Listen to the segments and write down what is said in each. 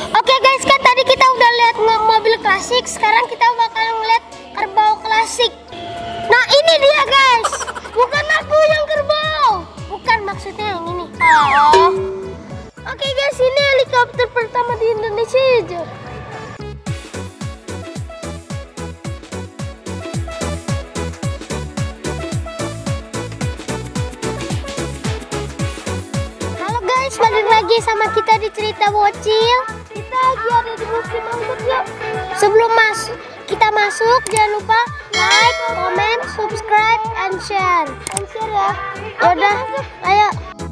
Oke guys, kan tadi kita udah lihat mobil klasik, sekarang kita bakal ngeliat kerbau klasik. Nah ini dia guys, bukan aku yang kerbau, bukan, maksudnya yang ini. Oh. Oke guys, ini helikopter pertama di Indonesia aja. Halo guys, balik lagi sama kita di Cerita Bocil. Kita lagi ada di Museum Angkut yuk. Sebelum kita masuk, jangan lupa like, comment, subscribe, and share. Ya. Yaudah, ayo.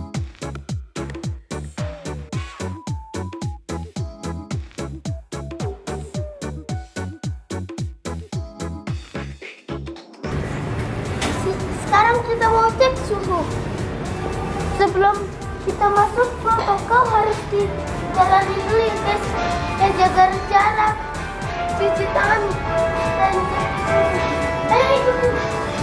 Sekarang kita mau cek suhu. Sebelum kita masuk, protokol harus dijalani dulu ya guys. Jaga jarak, cuci tangan, dan cek suhu. Ayo ikutin.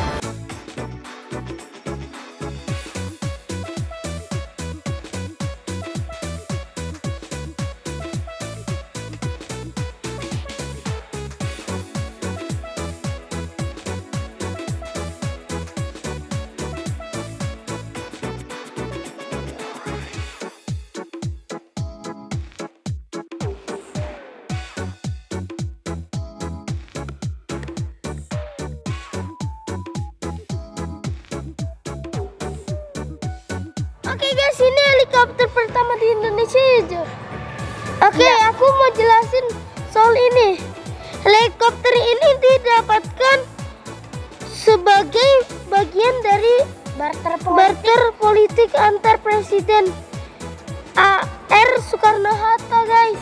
Oke guys, ini helikopter pertama di Indonesia aja. Oke, aku mau jelasin soal ini. Helikopter ini didapatkan sebagai bagian dari barter politik antar presiden AR Soekarno-Hatta guys.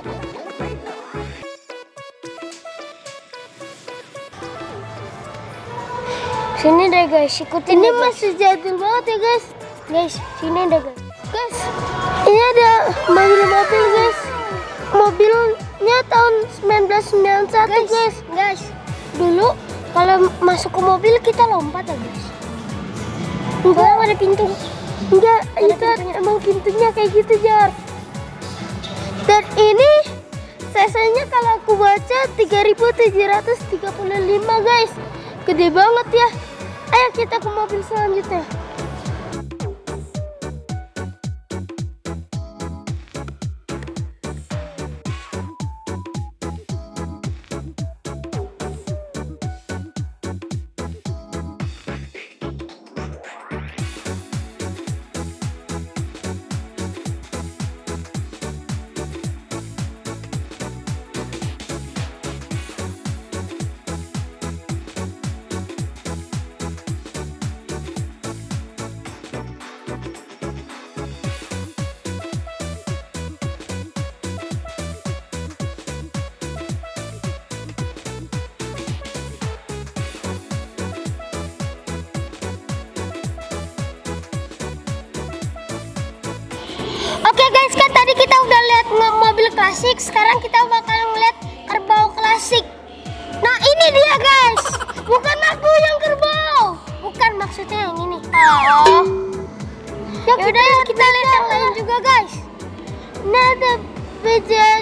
Sini deh guys, ikutin. Ini masih jadul banget ya guys. Guys, sini ada guys. Ini ada mobil guys. Mobilnya tahun 1991 guys. Dulu kalau masuk ke mobil kita lompat ya guys. Enggak ada pintu. Enggak, itu emang pintunya kayak gitu Jar. Dan ini cc-nya kalau aku baca 3735 guys. Gede banget ya. Ayo kita ke mobil selanjutnya. Oke guys, kan tadi kita udah lihat mobil klasik, sekarang kita bakal ngeliat kerbau klasik. Nah ini dia guys, bukan aku yang kerbau, bukan, maksudnya yang ini. Oh. Yaudah kita lihat yang lain juga guys. Ini ada becak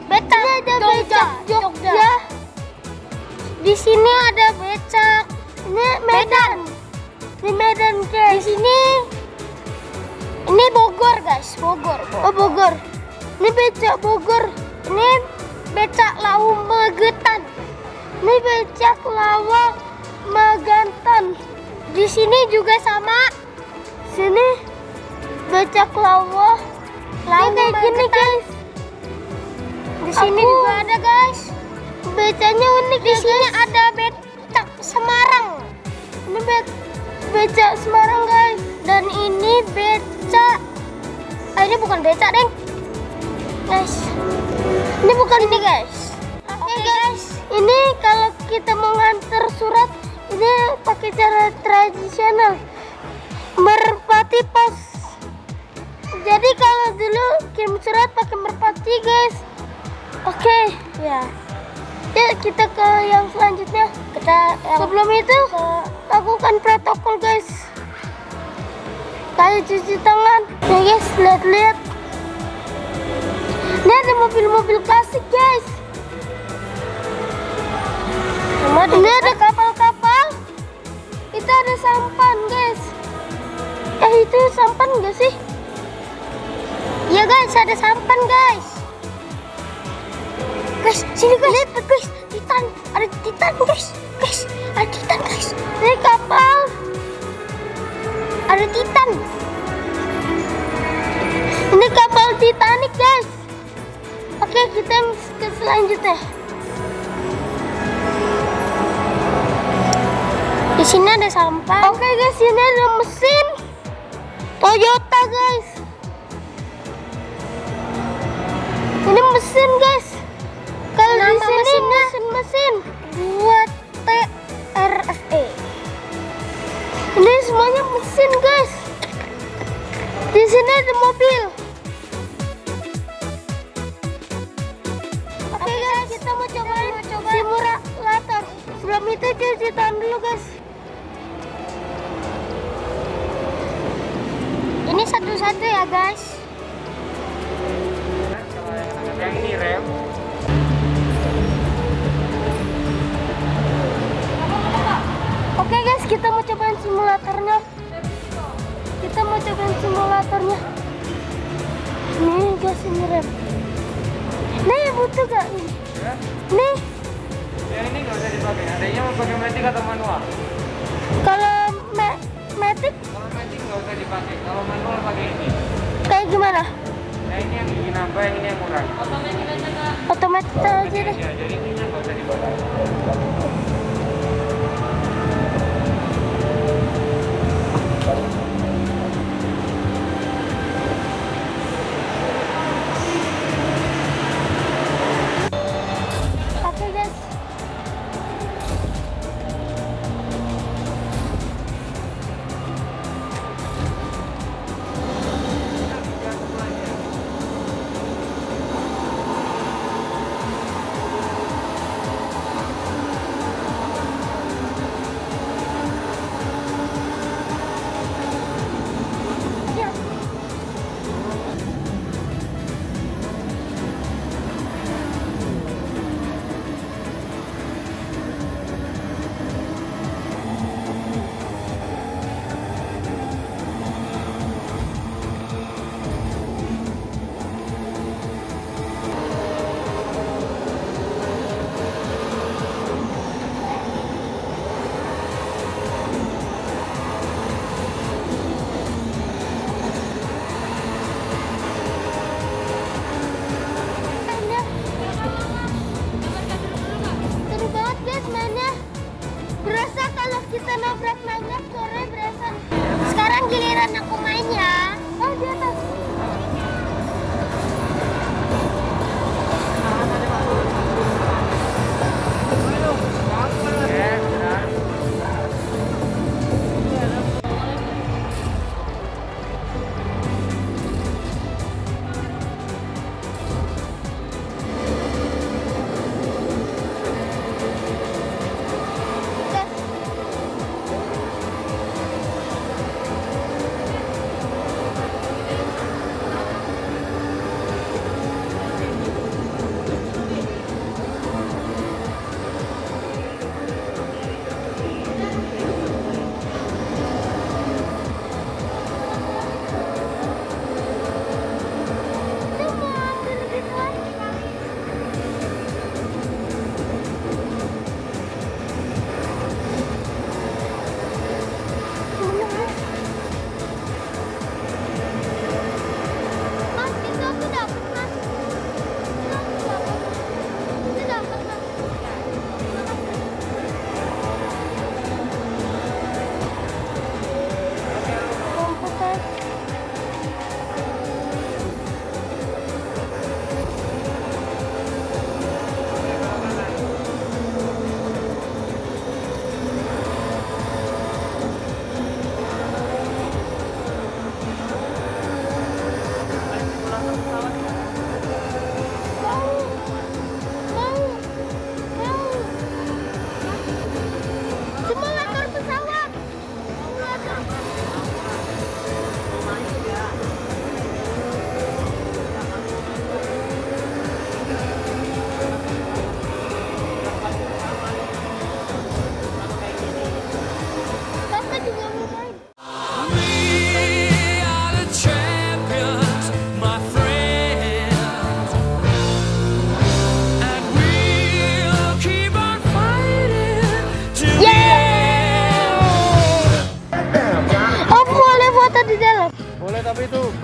Jogja. Di sini ada becak. Ini Medan. Di Medan guys. Di sini. Ini Bogor guys, Bogor. Oh Bogor. Ini becak Bogor. Ini becak Lawu Magetan. Ini becak Lawa Magantan. Di sini juga sama. Sini becak Lawa kayak gini guys. Di sini juga ada guys. Becaknya unik. Di sini ada becak Semarang. Ini becak Semarang guys. Dan ini becak. Ini bukan becak deng guys. Ini bukan ini guys. Oke guys, ini kalau kita mau nganter surat ini pakai cara tradisional, merpati pos. Jadi kalau dulu kirim surat pakai merpati guys. Oke ya. Ya kita ke yang selanjutnya. Sebelum itu lakukan protokol guys. Kayak cuci tangan. Nih guys, lihat-lihat. Ini ada mobil-mobil klasik guys. Ini ada kapal-kapal. Itu ada sampan guys. Itu sampan enggak sih? Iya guys, ada sampan guys. Guys, sini guys. Lihat guys, Titan. Ada Titan guys. Guys, ada Titan guys. Ini kapal. Ada Titan. Ini kapal Titanic guys. Oke, kita ke selanjutnya. Di sini ada sampah. Oke guys, ini ada mesin Toyota guys. Ini mesin guys. Kalau di sini mesin buat TRFE. Ini semuanya mesin guys. Di sini ada mobil. Oke guys, kita mau coba simulator. Sebelum itu cuci tangan dulu guys. Ini satu-satu ya guys. Yang ini rem. Oke guys, kita mau cobain simulatornya. Nih guys, ini rem. Nih butuh gak ini? Ya? Nih. Yang ini nggak usah dipakai. Adanya mau pakai matic atau manual? Kalau matic? Kalau matic nggak usah dipakai. Kalau manual pakai ini. Kayak gimana? Nah ini yang gigi nambah, yang ini yang kurang. Otomatis aja deh. Ya, jadi ini nggak usah dipakai. Oke guys.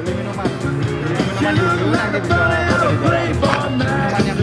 Beli minuman dulu nanti bisa foto di jalan. Minuman yang